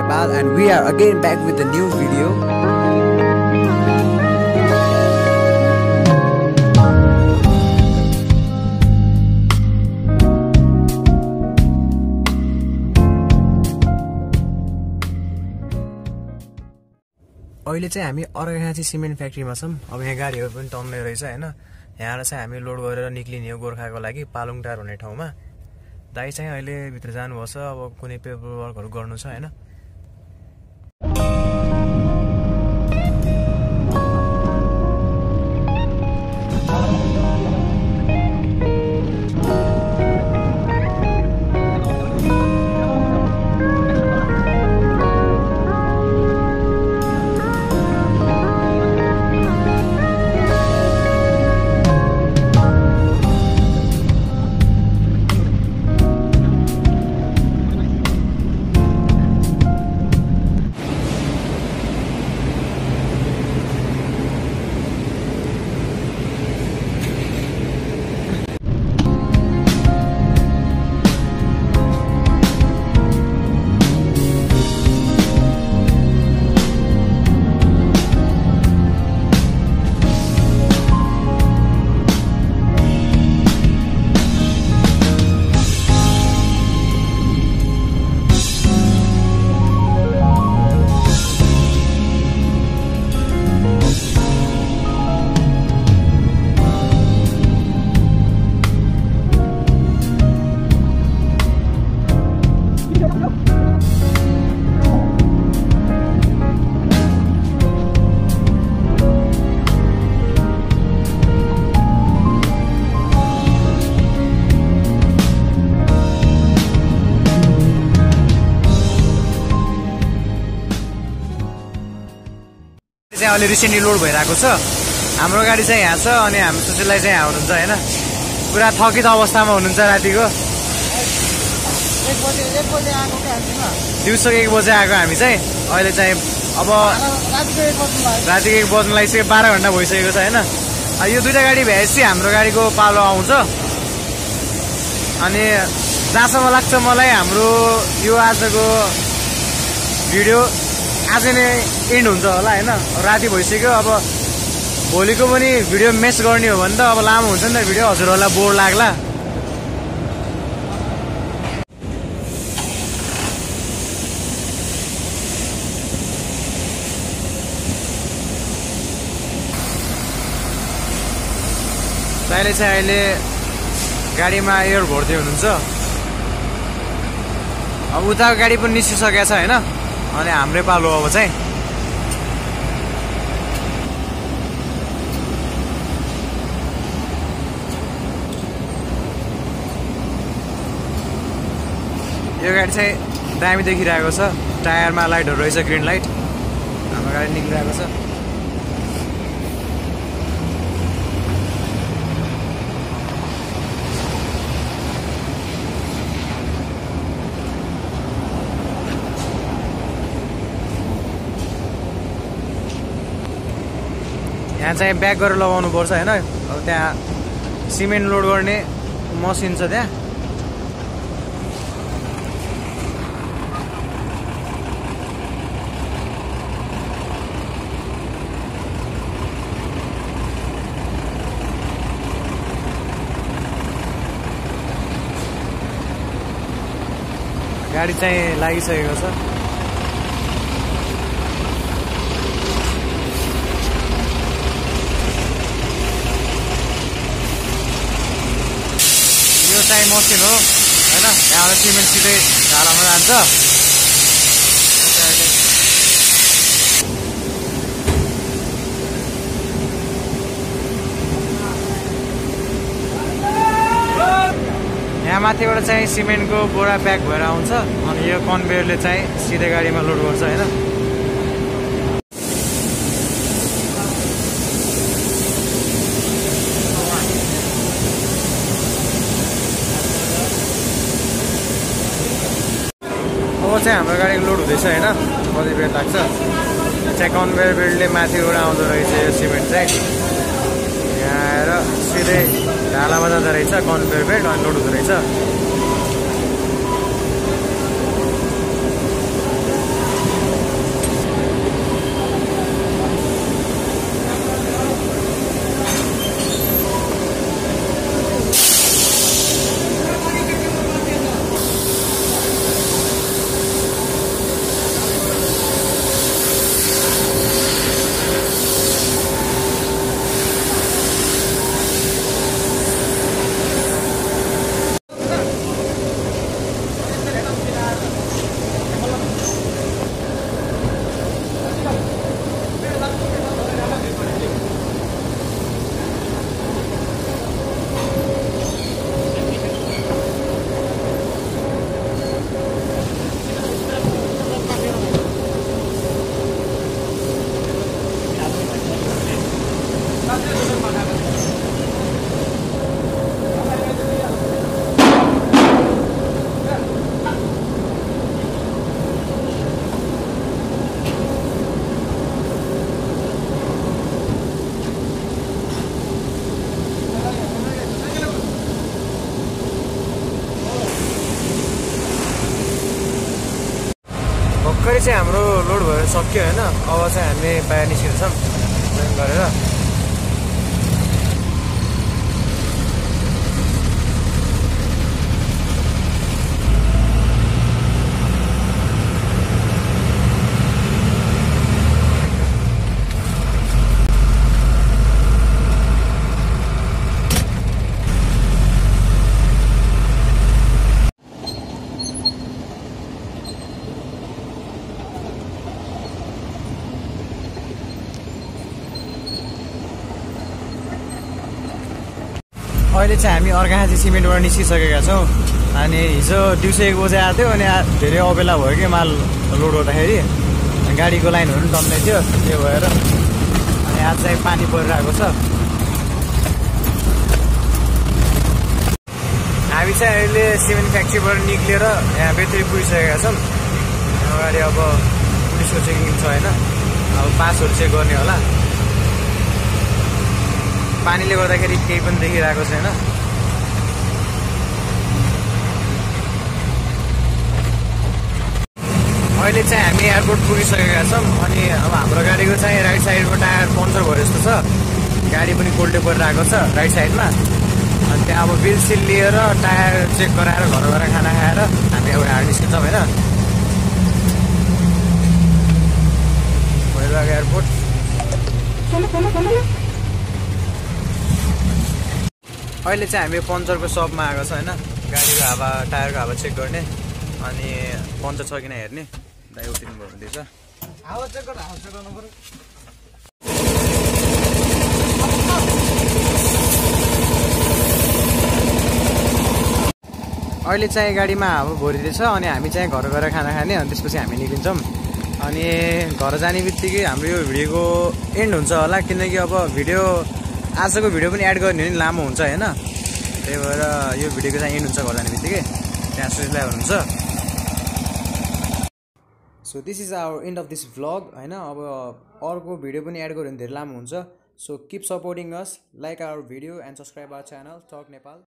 बाद and we are again back with a new video. अहिले चाहिँ हामी अर्घाखाँची सिमेन्ट फ्याक्ट्रीमा छौं। अब यहाँ गाडीहरु पनि टन्ने रहेछ हैन। यहाँ चाहिँ हामी लोड गरेर निक्लिने हो गोरखाको लागि पालुङटार हुने ठाउँमा। दाइ चाहिँ अहिले भित्र जानुभछ। अब कुनै पेपर वर्कहरु गर्नु छ हैन। अहिले रिसेन्टली लोड भइराको छ। हाम्रो गाडी चाहिँ यहाँ छ अनि हाम्रो सुशीललाई चाहिँ यहाँ हुनुहुन्छ हैन। पुरा थकित अवस्थामा हुनुहुन्छ रातिको। 1 बजे आएको के हामी न। दिउँसो 1 बजे आएको हामी चाहिँ अहिले चाहिँ अब रातिको 1 बज्न लागिसक्यो। 12 घण्टा भइसकेको छ हैन। यो दुईटा गाडी भएपछि हाम्रो गाडीको पालो आउँछ। अनि जहाँसम्म लाग्छ मलाई हाम्रो यो आजको भिडियो आज नै एन्ड हुन्छ होला हैन। राति भइसक्यो। अब भोलिको पनि भिडियो मेस गर्ने हो भने त अब लामो हुन्छ नि त भिडियो। हजुरहरुलाई बोर लाग्ला। दाइले चाहिँ अहिले गाडीमा एयर भर्दै हुनुहुन्छ। अब उताको गाडी पनि निस्किसकेको छ हैन। अनि हाम्रै पालो अब चाहिँ यो गाडी चाहिँ दामी देखिरहेको छ। टायरमा लाइटहरु रहेछ, ग्रीन लाइट। हाम्रो गाडी निक्लिरहेको छ। यहाँ चाहिँ ब्याक गरेर लगाउनु पर्छ हैन। अब त्यहाँ सिमेन्ट लोड गर्ने मसिन छ त्यहाँ। गाडी चाहिँ लागिसकेको छ। चाहिँ मसिन हो हैन। यहाँबाट सिमेन्ट सिधै ढालामा जान्छ। यहाँ माथिबाट चाहिँ सिमेन्टको बोरा प्याक भएर आउँछ। अनि यो कन्भेयरले चाहिँ सिधै गाडीमा लोड गर्छ हैन। अब चाहिँ हाम्रो गाडीको लोड हुँदैछ हैन। कति बेर लाग्छ चाहिँ कन्भेयर बेल्टले माथिबाट आउँदो रहेछ यो सिमेन्ट चाहिँ। यहाँ आएर सिधै ढालामा जाँदो रहेछ कन्भेयर बेल्ट अनि लोड हुँदो रहेछ। भर्खरै चाहिँ हाम्रो लोड भएर सक्यो होइन। अब चाहिँ हामी बाहिर निस्किन्छौँ जोइन गरेर। अहिले चाहिँ हामी अर्घाखाँची सिमेन्टबाट निस्किसकेका छौँ। अनि हिजो दिउँसो 1 बजे आएको थियो अनि धेरै अबेला भयो कि माल लोड गर्दाखेरि गाडीको लाइनहरू पनि टन्नै थियो, त्यो भएर। अनि आज चाहिँ पानी परिरहेको छ। हामी चाहिँ अहिले सिमेन्ट फ्याक्ट्रीबाट निक्लेर यहाँ बेत्री पुगिसकेका छौँ। अगाडि अब पुलिसको चेकिङ छ होइन, अब पासहरू चेक गर्ने होला। पानीले गर्दाखेरि केही पनि देखिरहेको छैन। अहिले चाहिँ हामी एयरपोर्ट पुगिसकेका छौँ। अनि अब हाम्रो गाडीको चाहिँ राइट साइडको टायर पङ्चर भयो जस्तो छ। गाडी पनि कोल्टे परिरहेको छ राइट साइडमा। अनि त्यहाँ अब बिल सिल लिएर टायर चेक गराएर घर गएर खाना खाएर हामी अब यहाँ निस्किन्छौँ होइन। भइरहेको एयरपोर्ट। अहिले चाहिँ हामी पङ्चरको सपमा आएको छ होइन। गाडीको हावा टायरको हावा चेक गर्ने अनि पङ्चर छ किन हेर्ने। दाइ उठिनु भयो हुँदैछ। हावा चेक गर्नु पर्यो। अहिले चाहिँ गाडीमा हावा भरिँदैछ अनि हामी चाहिँ घर गएर खाना खाने अनि त्यसपछि हामी निक्लिन्छौँ। अनि घर जाने बित्तिकै हाम्रो यो भिडियोको एन्ड हुन्छ होला, किनकि अब आजको भिडियो पनि एड गर्ने हो नि, लामो हुन्छ होइन। त्यही भएर यो भिडियोको चाहिँ एन्ड हुन्छ घर जाने बित्तिकै, त्यहाँ सुझलाई हुन्छ। So this is our end of this vlog होइन। अब अर्को भिडियो पनि एड गऱ्यो भने धेरै लामो हुन्छ। So keep supporting us, like our video and subscribe our channel talk Nepal.